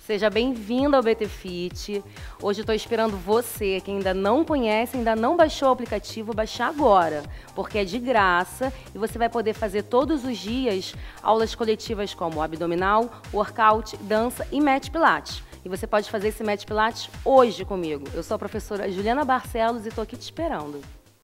Seja bem-vindo ao BT Fit. Hoje eu estou esperando você, que ainda não conhece, ainda não baixou o aplicativo, baixar agora, porque é de graça e você vai poder fazer todos os dias aulas coletivas como abdominal, workout, dança e match pilates. E você pode fazer esse match pilates hoje comigo. Eu sou a professora Juliana Barcelos e estou aqui te esperando.